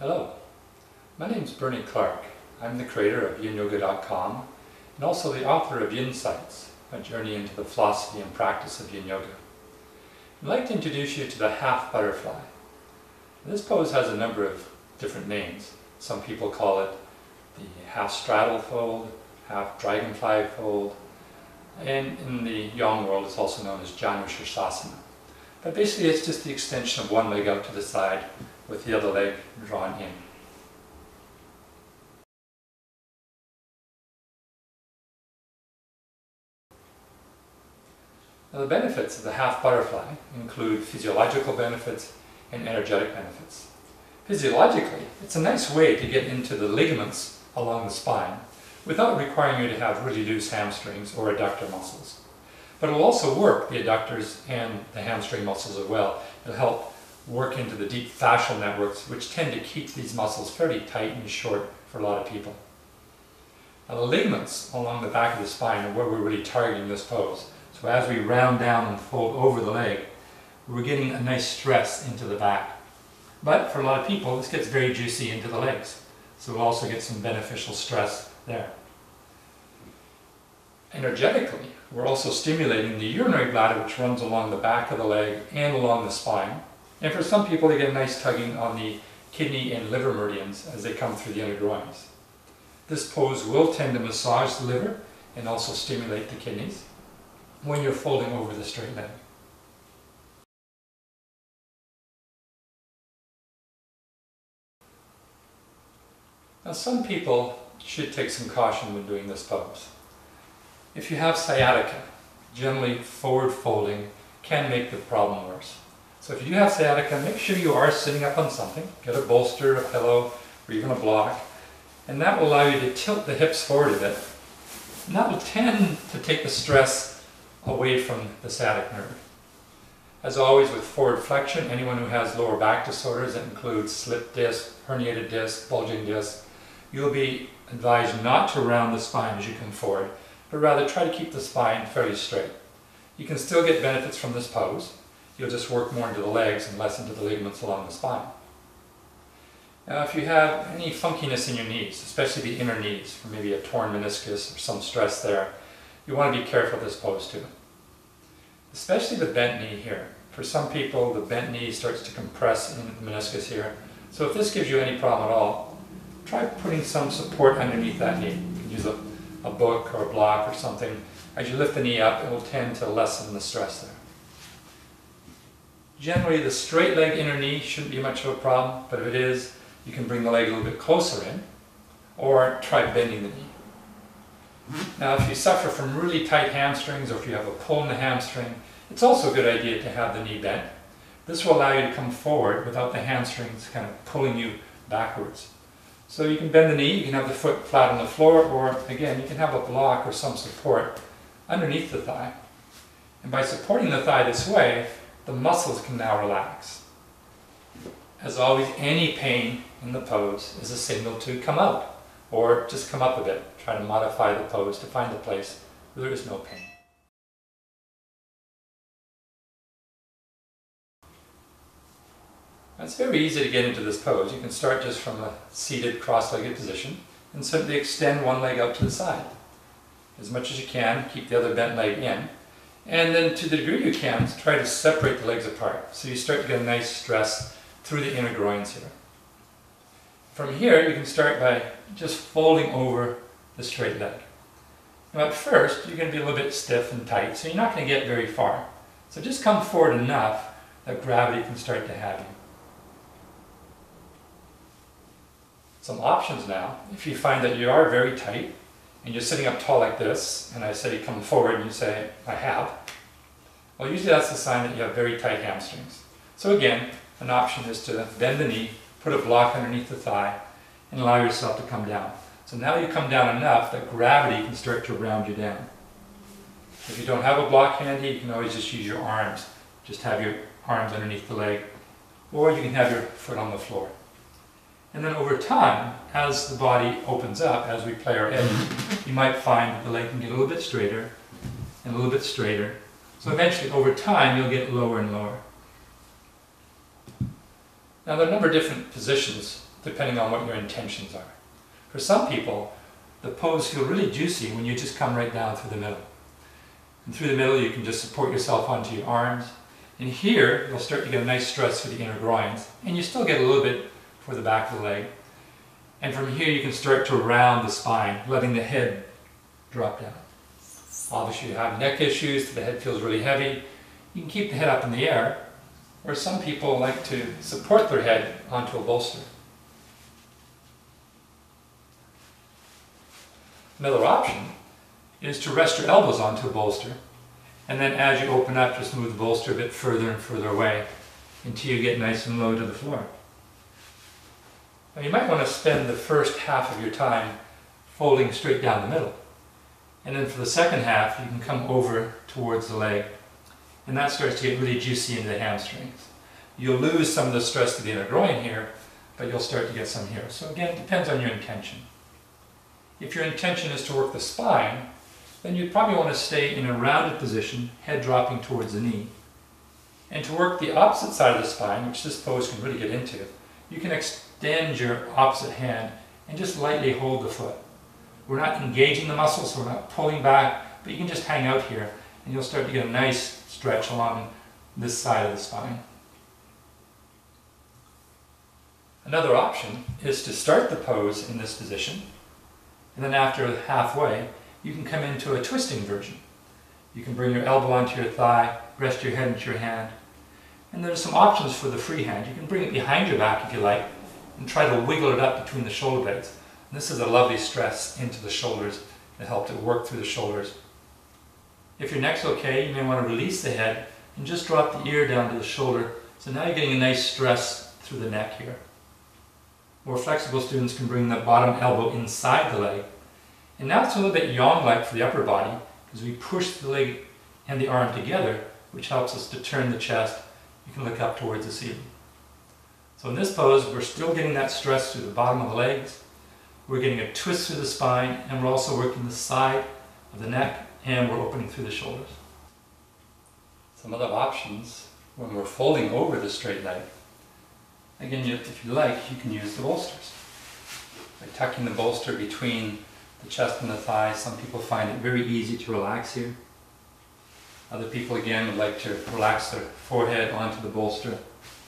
Hello, my name is Bernie Clark. I'm the creator of yinyoga.com and also the author of Yin Sights, a journey into the philosophy and practice of Yin Yoga. I'd like to introduce you to the half butterfly. This pose has a number of different names. Some people call it the half-straddle fold, half-dragonfly fold, and in the Yang world it's also known as Janu Sirsasana. But basically it's just the extension of one leg out to the side with the other leg drawn in. Now, the benefits of the half butterfly include physiological benefits and energetic benefits. Physiologically, it's a nice way to get into the ligaments along the spine without requiring you to have really loose hamstrings or adductor muscles. But it'll also work the adductors and the hamstring muscles as well. It'll help work into the deep fascial networks, which tend to keep these muscles fairly tight and short for a lot of people. Now, the ligaments along the back of the spine are where we're really targeting this pose. So as we round down and fold over the leg, we're getting a nice stress into the back. But for a lot of people, this gets very juicy into the legs. So we'll also get some beneficial stress there. Energetically, we're also stimulating the urinary bladder, which runs along the back of the leg and along the spine. And for some people, they get a nice tugging on the kidney and liver meridians as they come through the inner groins. This pose will tend to massage the liver and also stimulate the kidneys when you're folding over the straight leg. Now, some people should take some caution when doing this pose. If you have sciatica, generally forward folding can make the problem worse. So if you do have sciatica, make sure you are sitting up on something. Get a bolster, a pillow, or even a block, and that will allow you to tilt the hips forward a bit. And that will tend to take the stress away from the sciatic nerve. As always with forward flexion, anyone who has lower back disorders that include slipped disc, herniated disc, bulging disc, you'll be advised not to round the spine as you come forward, but rather try to keep the spine fairly straight. You can still get benefits from this pose. You'll just work more into the legs and less into the ligaments along the spine. Now, if you have any funkiness in your knees, especially the inner knees, or maybe a torn meniscus or some stress there, you want to be careful with this pose too. Especially the bent knee here. For some people, the bent knee starts to compress in the meniscus here. So if this gives you any problem at all, try putting some support underneath that knee. You can use a book or a block or something. As you lift the knee up, it will tend to lessen the stress there. Generally, the straight leg inner knee shouldn't be much of a problem, but if it is, you can bring the leg a little bit closer in, or try bending the knee. Now, if you suffer from really tight hamstrings, or if you have a pull in the hamstring, it's also a good idea to have the knee bent. This will allow you to come forward without the hamstrings kind of pulling you backwards. So you can bend the knee, you can have the foot flat on the floor, or again, you can have a block or some support underneath the thigh. And by supporting the thigh this way, the muscles can now relax. As always, any pain in the pose is a signal to come out, or just come up a bit. Try to modify the pose to find a place where there is no pain. It's very easy to get into this pose. You can start just from a seated cross-legged position and simply extend one leg out to the side. As much as you can, keep the other bent leg in. And then to the degree you can, try to separate the legs apart. So you start to get a nice stress through the inner groins here. From here, you can start by just folding over the straight leg. Now at first, you're going to be a little bit stiff and tight, so you're not going to get very far. So just come forward enough that gravity can start to have you. Some options now, if you find that you are very tight, and you're sitting up tall like this, and I say come forward and you say, I have. Well, usually that's a sign that you have very tight hamstrings. So again, an option is to bend the knee, put a block underneath the thigh, and allow yourself to come down. So now you come down enough that gravity can start to round you down. If you don't have a block handy, you can always just use your arms. Just have your arms underneath the leg, or you can have your foot on the floor. And then over time, as the body opens up, as we play our edge, you might find that the leg can get a little bit straighter and a little bit straighter. So eventually, over time, you'll get lower and lower. Now, there are a number of different positions depending on what your intentions are. For some people, the pose feels really juicy when you just come right down through the middle. And through the middle you can just support yourself onto your arms. And here you'll start to get a nice stress for the inner groins, and you still get a little bit for the back of the leg. And from here you can start to round the spine, letting the head drop down. Obviously you have neck issues, the head feels really heavy. You can keep the head up in the air, or some people like to support their head onto a bolster. Another option is to rest your elbows onto a bolster, and then as you open up, just move the bolster a bit further and further away until you get nice and low to the floor. Now you might want to spend the first half of your time folding straight down the middle. And then for the second half, you can come over towards the leg. And that starts to get really juicy into the hamstrings. You'll lose some of the stress to the inner groin here, but you'll start to get some here. So again, it depends on your intention. If your intention is to work the spine, then you'd probably want to stay in a rounded position, head dropping towards the knee. And to work the opposite side of the spine, which this pose can really get into, you can extend your opposite hand and just lightly hold the foot. We're not engaging the muscles, so we're not pulling back, but you can just hang out here and you'll start to get a nice stretch along this side of the spine. Another option is to start the pose in this position, and then after halfway, you can come into a twisting version. You can bring your elbow onto your thigh, rest your head into your hand, and there's some options for the free hand. You can bring it behind your back if you like, and try to wiggle it up between the shoulder blades. And this is a lovely stress into the shoulders to help to work through the shoulders. If your neck's okay, you may want to release the head and just drop the ear down to the shoulder. So now you're getting a nice stress through the neck here. More flexible students can bring the bottom elbow inside the leg. And now it's a little bit yang-like for the upper body, because we push the leg and the arm together, which helps us to turn the chest. You can look up towards the ceiling. So in this pose, we're still getting that stress through the bottom of the legs. We're getting a twist through the spine, and we're also working the side of the neck, and we're opening through the shoulders. Some other options when we're folding over the straight leg. Again, if you like, you can use the bolsters. By tucking the bolster between the chest and the thigh, some people find it very easy to relax here. Other people, again, would like to relax their forehead onto the bolster.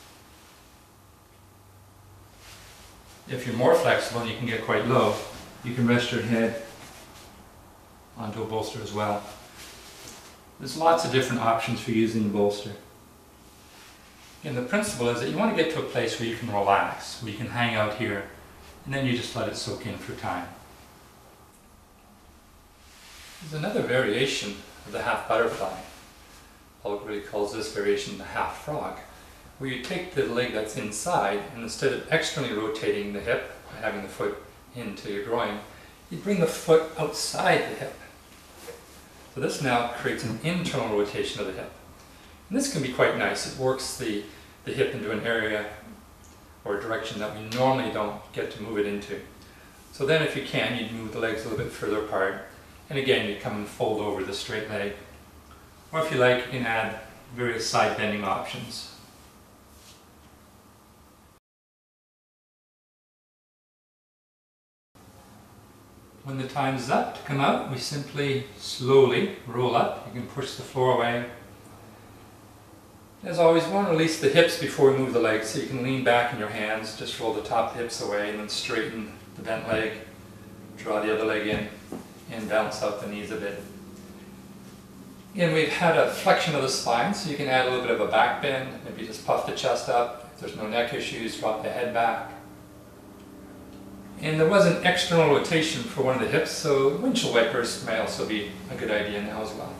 If you're more flexible and you can get quite low, you can rest your head onto a bolster as well. There's lots of different options for using the bolster. And the principle is that you want to get to a place where you can relax, where you can hang out here, and then you just let it soak in for time. There's another variation of the half butterfly. Paul really calls this variation the half frog, where you take the leg that's inside, and instead of externally rotating the hip by having the foot into your groin, you bring the foot outside the hip. So this now creates an internal rotation of the hip. And this can be quite nice. It works the hip into an area or a direction that we normally don't get to move it into. So then if you can, you'd move the legs a little bit further apart. And again, you come and fold over the straight leg. Or if you like, you can add various side bending options. When the time is up to come out, we simply slowly roll up. You can push the floor away. As always, we want to release the hips before we move the legs, so you can lean back in your hands, just roll the top hips away and then straighten the bent leg, draw the other leg in, and bounce out the knees a bit. And we've had a flexion of the spine, so you can add a little bit of a back bend, maybe just puff the chest up. If there's no neck issues, drop the head back. And there was an external rotation for one of the hips, so windshield wipers may also be a good idea now as well.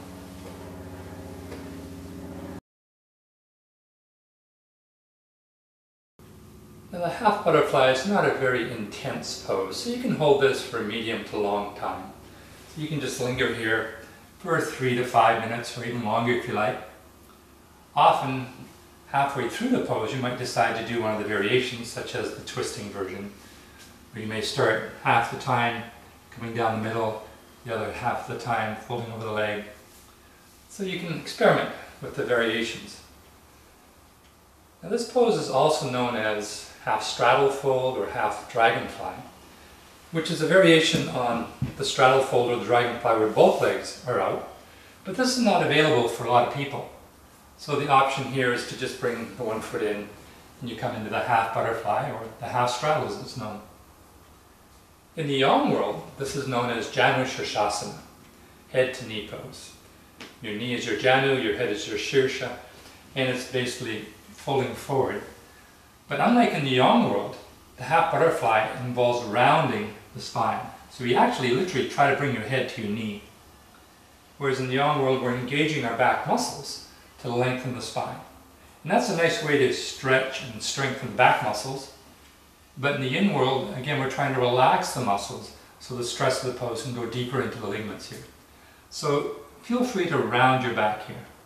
Now the half butterfly is not a very intense pose, so you can hold this for a medium to long time. So you can just linger here for 3 to 5 minutes or even longer if you like. Often, halfway through the pose, you might decide to do one of the variations, such as the twisting version, where you may start half the time coming down the middle, the other half the time folding over the leg. So you can experiment with the variations. Now this pose is also known as half-straddle fold or half-dragonfly, which is a variation on the straddle fold or the dragonfly where both legs are out. But this is not available for a lot of people. So the option here is to just bring the one foot in and you come into the half butterfly, or the half straddle as it's known. In the yang world, this is known as Janu Shirshasana, head to knee pose. Your knee is your Janu, your head is your Shirsha, and it's basically folding forward. But unlike in the yang world, the half butterfly involves rounding the spine. So we actually literally try to bring your head to your knee. Whereas in the yang world, we're engaging our back muscles to lengthen the spine. And that's a nice way to stretch and strengthen back muscles. But in the yin world, again, we're trying to relax the muscles so the stress of the pose can go deeper into the ligaments here. So feel free to round your back here.